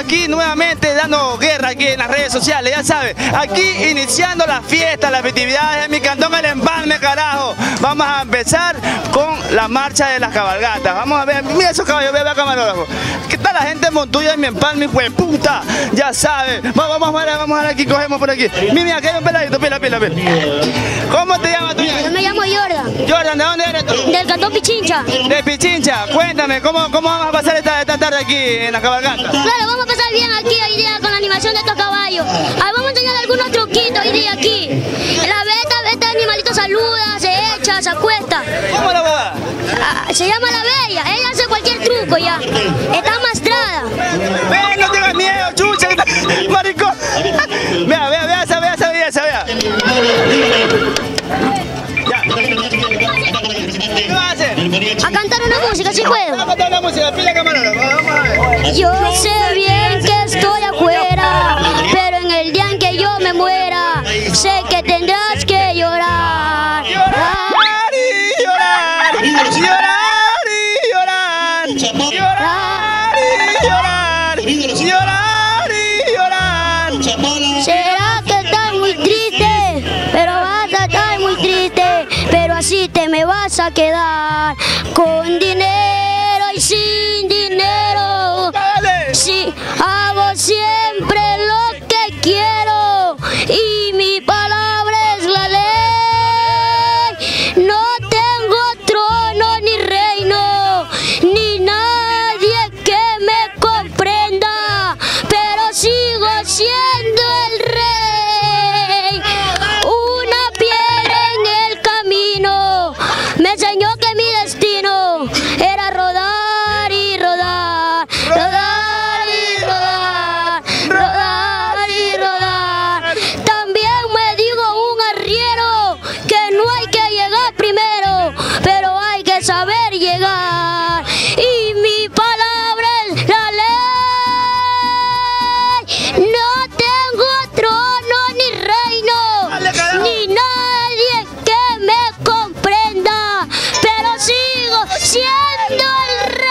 aquí nuevamente dando guerra aquí en las redes sociales, ya sabes, aquí iniciando las fiestas, las festividades en mi cantón El Empalme, carajo. Vamos a empezar con la marcha de las cabalgatas. Vamos a ver, mira esos caballos, ve a camarógrafo. ¿Qué tal la gente en Montuya y mi Empalme, pues puta? Ya sabes, vamos a ver aquí, cogemos por aquí. Mira, aquí hay un peladito, pila. ¿Cómo te llamas tú? Yo me llamo Jordan. Jordan, ¿de dónde eres tú? Del cantón Pichincha. De Pichincha, cuéntame, ¿cómo vamos a pasar esta tarde aquí en la cabalgata? Claro, vamos a pasar bien aquí hoy día con la animación de estos caballos. Vamos a enseñar algunos truquitos hoy día aquí. Este animalito saluda, se echa, se acuesta. ¿Cómo la va? Se llama la Bella, ella hace cualquier truco ya. Está amastrada. Ven, no tengas miedo, chucha, maricón. Vea esa. Ya. ¿Qué vas a hacer? A cantar una música, si puedo. Vamos a cantar una música, pila camarógrafo, vamos a ver. Yo sé bien que estoy afuera, pero en el día en que yo me muera, sé que tendrás que llorar. Llorar y llorar, llorar y llorar, llorar y llorar, llorar y llorar. Será que estás muy triste, pero vas a estar muy triste, pero así te me vas a quedar, con dinero y sin dinero. Sí, hago siempre lo que quiero y mi palabra es la ley. No tengo trono ni reino, ni nadie que me comprenda, pero sigo siendo el rey. Una piedra en el camino me enseñó que mi destino era rodar y rodar, rodar y rodar, rodar y rodar. También me dijo un arriero que no hay que llegar primero, pero hay que saber llegar. Y mi palabra es la ley. No tengo trono ni reino, ni nadie que me comprenda, pero sigo siendo el rey.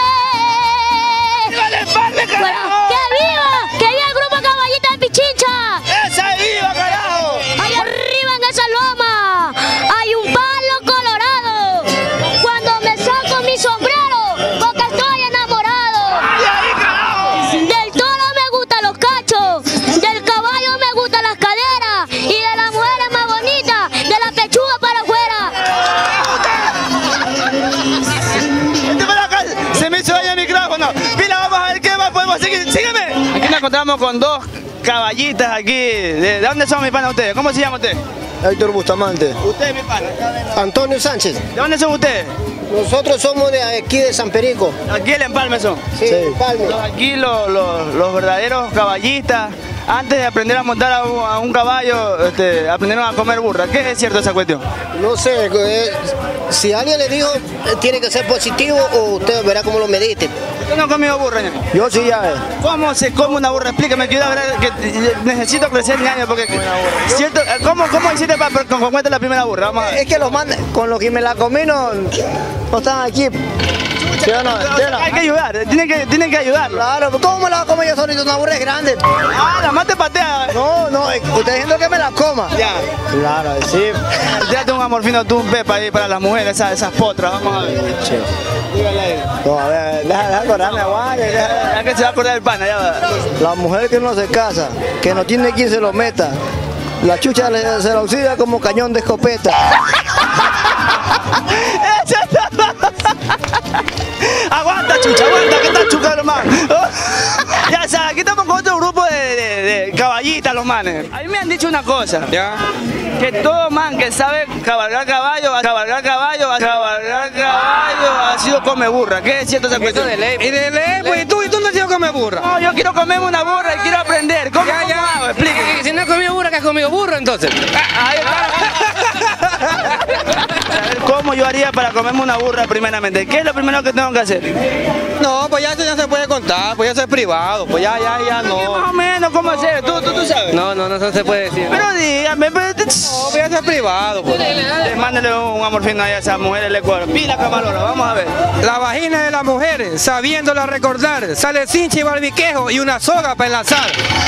Bueno, ¡que viva el grupo Caballita de Pichincha! ¡Esa viva, carajo! Allá arriba en esa loma hay un palo colorado. Cuando me saco mi sombrero, porque estoy enamorado. ¡Ay, ahí, carajo! Del toro me gustan los cachos, del caballo me gustan las caderas y de la mujer es más bonita, de la pechuga para afuera. Se me hizo ahí el micrófono. Pila, vamos a ver qué más podemos seguir. Sígueme. Aquí nos encontramos con dos caballitas aquí. ¿De dónde son, mi pana, ustedes? ¿Cómo se llama usted? Héctor Bustamante. Usted, mi pana. Antonio Sánchez. ¿De dónde son ustedes? Nosotros somos de aquí de San Perico. Aquí el Empalme son. Sí, Empalme. Aquí los verdaderos caballistas, antes de aprender a montar a un caballo, aprendieron a comer burra. ¿Qué es cierto esa cuestión? No sé, si alguien le dijo, tiene que ser positivo o usted verá cómo lo medite. ¿Usted no ha comido burra, ñaño? Yo sí ya. ¿Cómo se come una burra? Explícame, quiero ver que necesito crecer, ñaño, porque... ¿Cierto? ¿Cómo hiciste para comerte la primera burra? Vamos a ver. Es que los mandan, con lo que me la comí no están aquí. ¿Sí o no? Hay que ayudar, tienen que ayudarlo. Claro, ¿cómo me la va a comer yo solito? Una burra es grande. La más te patea. No, usted diciendo que me la coma. Ya. Claro, sí. Tírate un amorfino, tú un pepa ahí para las mujeres, esas potras, vamos a ver. Dígale ahí. No, a ver, deja acordarme, aguante. Ya que se va a acordar el pana, ya va. La mujer que no se casa, que no tiene quien se lo meta, la chucha se la auxilia como cañón de escopeta. Aguanta, chucha, aguanta, que está chuca, hermano. Ya sabes, aquí estamos con otro grupo de caballitas, los manes. A mí me han dicho una cosa. ¿Ya? Que todo man que sabe cabalgar caballo, ha sido come burra. ¿Qué es cierto esa cuestión? Y de ley, pues, ¿y tú no has sido come burra? No, yo quiero comerme una burra y quiero aprender. ¿Cómo hago? Explíqueme. Si no has comido burra, ¿qué has comido burro entonces? Ahí está. A ver, ¿cómo yo haría para comerme una burra primeramente? ¿Qué es lo primero que tengo que hacer? No, pues ya eso ya se puede contar, pues ya eso es privado, pues ya no. Más o menos, ¿cómo hacer? ¿Tú sabes? No se puede decir. Pero dígame, No, pues ya eso es privado, pues. Mándale un amor fino a esas mujeres del Ecuador. Pila Camalora, vamos a ver. La vagina de la mujer, sabiéndola recordar, sale cincha y barbiquejo y una soga para enlazar.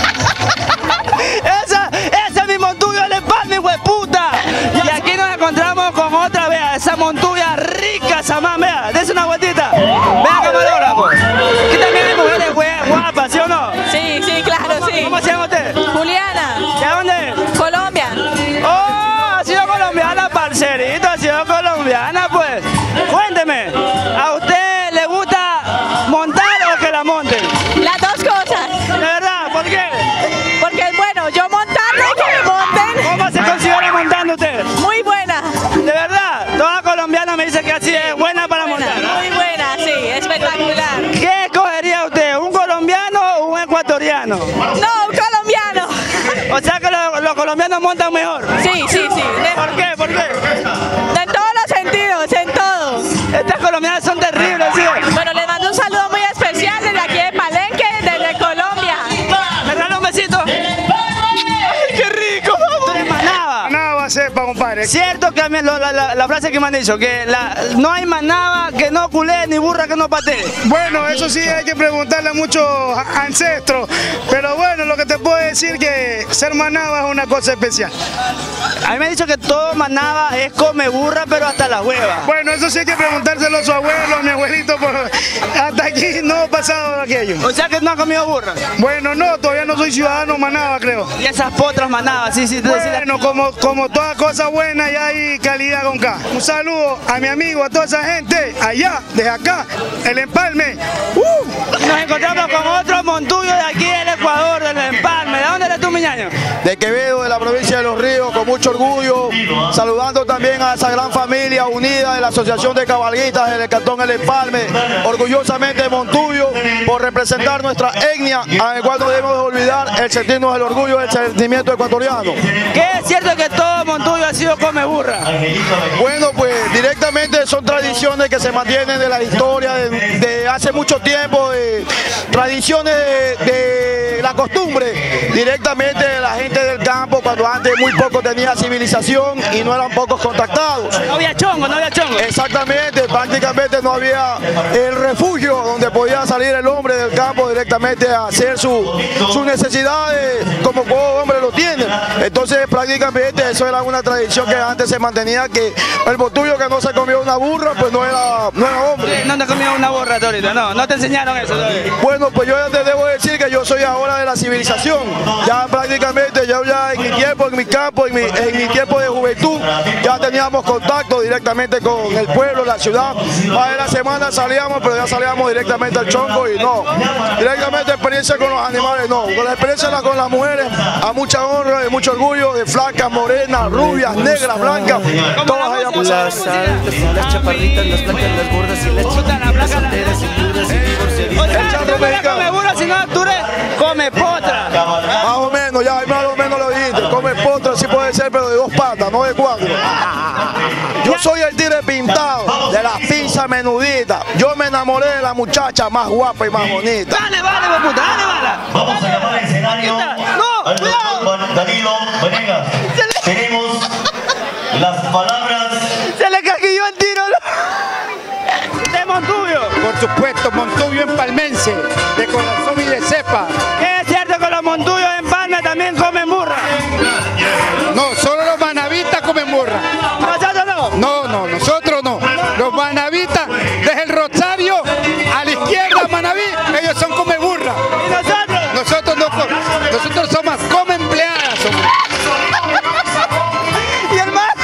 ¡Esa es mi montuyo del empalme, hueputa! Y aquí nos encontramos con otra, vea, esa montuya rica, Samán, vea, dése una vueltita. Vea, camarógrafo. Aquí también hay mujeres guapas, ¿sí o no? Sí, claro, sí. ¿Cómo se llama usted? Juliana, ¿De dónde? Colombia. ¡Oh! Ha sido colombiana, parcerito, ha sido colombiana, pues. Cuénteme, ¿a usted le gusta montar o que la monten? Las dos cosas. ¿De verdad? ¿Por qué? Porque es bueno, yo montarlo y que me monten. ¿Cómo se considera montando usted? Muy buena. ¿De verdad? Toda colombiana me dice que así es buena para montar. Muy buena, sí, espectacular. ¿Qué escogería usted? ¿Un colombiano o un ecuatoriano? No, un colombiano. O sea que los colombianos montan mejor. Sí. ¿Por qué? ¿Por qué? En todos los sentidos, en todo. Estas colombianas son terribles, ¿sí? Bueno, les mando un saludo muy especial desde aquí de Palenque, desde Colombia. ¿Me regala un besito? ¡Ay, qué rico! Tú eres manaba. Manaba sepa, compadre. Cierto que a mí la frase que me han dicho, que no hay manaba que no culé ni burra que no patee. Bueno, eso sí hay que preguntarle a muchos ancestros, pero bueno, lo que te puedo decir que ser manaba es una cosa especial. A mí me han dicho que todo manaba es come burra, pero hasta las huevas. Bueno, eso sí hay que preguntárselo a su abuelo, a mi abuelito, hasta aquí no ha pasado aquello. O sea que no ha comido burra. Bueno, no, todavía no soy ciudadano manaba, creo. Y esas potras manabas, sí. Bueno, como toda cosa buena, ya hay calidad con K. Un saludo a mi amigo, a toda esa gente, allá, desde acá, el empalme. Nos encontramos con otro montuyo de aquí del Ecuador, del empalme. ¿De dónde eres tú, miñaño? De Quevedo, de la provincia de Los Ríos, con mucho orgullo, saludando también a esa gran familia unida de la Asociación de Cabalguistas del Cantón El Empalme, orgullosamente de Montuyo, por representar nuestra etnia, a la cual no debemos de olvidar el sentirnos el orgullo del sentimiento ecuatoriano. ¿Qué es cierto que todo montuyo ha sido come burra? Bueno, pues directamente son tradiciones que se mantienen de la historia de hace mucho tiempo, de tradiciones de la costumbre, directamente de la gente del campo, cuando antes muy poco tenía civilización y no eran pocos contactados. No había chongo. Exactamente, prácticamente no había el refugio donde podía salir el hombre del campo directamente a hacer sus necesidades como todo hombre lo tiene. Entonces prácticamente eso era una tradición que antes se mantenía, que el montuyo que no se comió una burra pues no era hombre. No te has comido una burra, Torito, no te enseñaron eso todavía. Bueno, pues yo ya te debo decir que yo soy ahora de la civilización. Ya prácticamente, ya en mi tiempo, en mi campo, en mi tiempo de juventud, ya teníamos contacto directamente con el pueblo, la ciudad. Más de la semana salíamos, pero ya salíamos directamente al chongo y no. Directamente experiencia con los animales, no. Con la experiencia con las mujeres, a mucha honra, de mucho orgullo, de flacas, morenas, rubias, negras, blancas, todas hayamos pasado. Las altas y las chaparritas, las blancas, las gordas y las chiquitas, las solteras y viudas y divorciaditas. O sea, tú no eres come burra, sino tú eres come potra. Más o menos, ya más o menos lo dijiste. Come potra, sí puede ser, pero de dos patas, no de cuatro. Yo soy el tigre pintado, de las pinzas menuditas. Yo me enamoré de la muchacha más guapa y más bonita. Dale, puta, dale, bala. Vamos a llamar al escenario No, al cuidado. doctor Danilo Venegas. Tenemos las palabras. Se le casquilló el tiro. De Montuyo. Por supuesto, Montuyo empalmense, de corazón y de cepa. ¿Qué es cierto que los montuyos en Palma también comen burra? No, solo los manavitas comen burra. ¿Nosotros no? No, nosotros no. Los manavitas, desde el Rosario a la izquierda, Manaví, ellos son come burra. ¿Y nosotros? Nosotros somos come empleadas. ¿Y el más?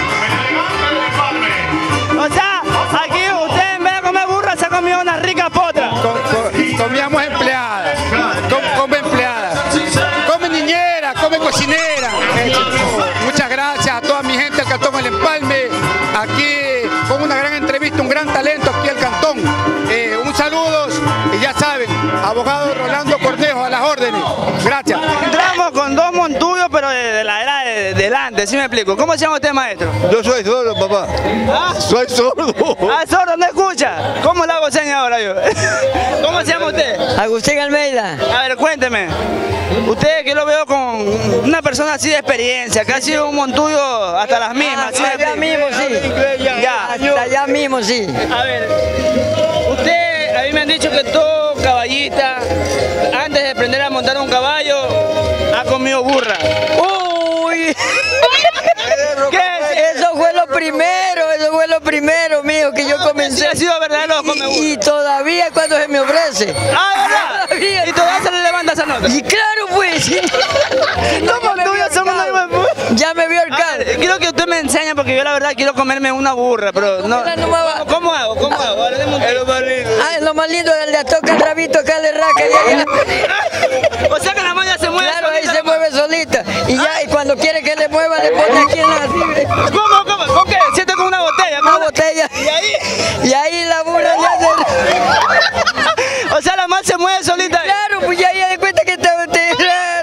O sea, aquí usted en vez de comer burra se ha comido una rica potra. Comíamos empleadas, come empleadas, come niñera, come cocinera. Muchas gracias a toda mi gente del Cantón El Empalme, aquí con una gran entrevista, un gran talento aquí al Cantón. Un saludo y ya saben, abogado Rolando Cornejo a las órdenes. Gracias. Entramos con dos montuyos, pero de de la era de delante, ¿sí me explico? ¿Cómo se llama usted, maestro? Yo soy sordo, papá. ¿Ah? Soy sordo. Ah, sordo, no escucha. ¿Cómo le hago señas ahora yo? ¿Cómo se llama usted? Agustín Almeida. A ver, cuénteme. Usted que lo veo con una persona así de experiencia, que ha sido un montuyo hasta las mismas. ¿sí? Hasta allá mismo, sí. Ya. Hasta allá mismo, sí. A ver, usted, a mí me han dicho que todo caballita, antes de aprender a montar un caballo, ha comido burra. ¡Uy! ¿Qué es? Eso fue lo primero, mijo, que yo comencé. Sí, ha sido verdadero, come burra. Y todavía cuando se me ofrece. Ah, ¿verdad? Todavía. Y todavía se le levanta esa nota. Y claro, pues. Ya me vio el carro. Quiero que usted me enseñe porque yo la verdad quiero comerme una burra, pero no. ¿Cómo hago? ¿Cómo hago? Ahora deme un tip. Es lo más lindo, le toca el rabito acá, le raca y allá. O sea que la malla se mueve. Claro, ahí solita, se mueve solita. Y ya, y cuando quiere que le mueva, le pone aquí en la ¿Cómo? ¿Con qué? Siente con una botella. una botella. ¿Y ahí? Y ahí la burra le hace. O sea, la malla se mueve solita. Claro, pues ya de cuenta que está usted.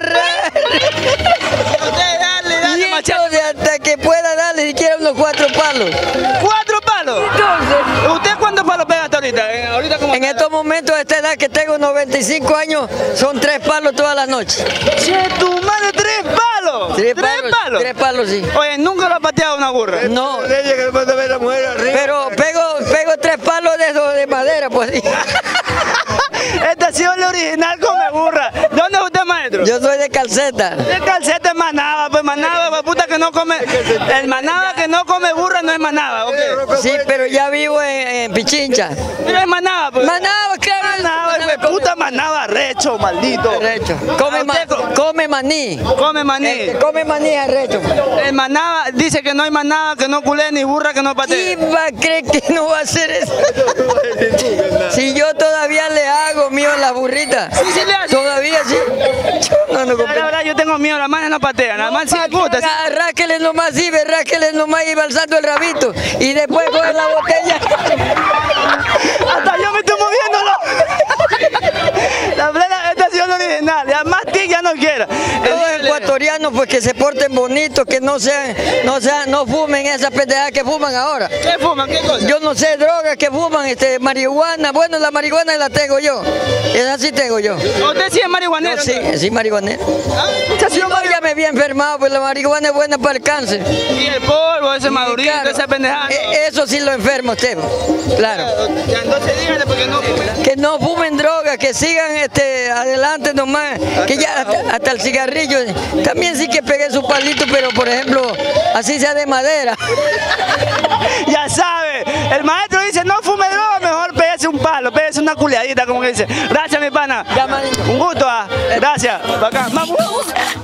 Usted dale, Y entonces, hasta que pueda darle siquiera unos 4 palos. ¿4 palos? Entonces, ¿Usted cuántos palos pega hasta ahorita? Ahorita como en estos momentos, a esta edad que tengo 95 años, son 3 palos todas las noches. ¡Che, tu madre, 3 palos! 3 palos. 3 palos, sí. Oye, nunca lo ha pateado una burra. No. Pero pego 3 palos de esos de madera, pues. Este ha sido el original come burra. ¿Dónde es usted, maestro? Yo soy de Calceta. De Calceta es Manaba, pues Manaba, pues puta que no come. El Manaba que no come burra no es Manaba, ¿ok? Sí, pero ya vivo en Pichincha. Pero es Manaba, pues. Manaba, claro. Manaba, pues, puta Manaba, recho, maldito. Recho. Usted Come maní. come maní. Come maní es recho. El Manaba dice que no hay Manaba, que no culé ni burra, que no ¿Y patee. va a creer que no va a hacer eso? Si yo todavía le hago mío las burritas. Sí le hace. Todavía sí. No, La verdad, yo tengo miedo, las manos no patean, las manos sí me gusta. Ráquele nomás, sí, ráquele nomás y va alzando el rabito. Y después coge la botella. Hasta yo me estoy moviéndolo. La plena, esta ha sido la original. Ya más tic ya no quiero. Los ecuatorianos pues que se porten bonitos, que no fumen esas pendejadas que fuman ahora. ¿Qué fuman? ¿Qué cosa? Yo no sé, drogas que fuman, marihuana. Bueno, la marihuana la tengo yo. Esa sí tengo yo. ¿Usted sí es marihuanero? No, sí, marihuanero. ¿Usted sí Yo ya me había enfermado, pues la marihuana es buena para el cáncer. Y el polvo, ese madurito, Claro, esa pendejada. eso sí lo enferma usted, claro. Ya, entonces dígale porque no fumen. Que no fumen drogas, que sigan adelante nomás, que ya hasta el cigarrillo. También sí que pegué su palito, pero por ejemplo, así sea de madera. Ya sabe, el maestro dice no fume droga, mejor pégase un palo, pégase una culiadita, como que dice. Gracias, mi pana. Un gusto, gracias. Bacán. Vamos.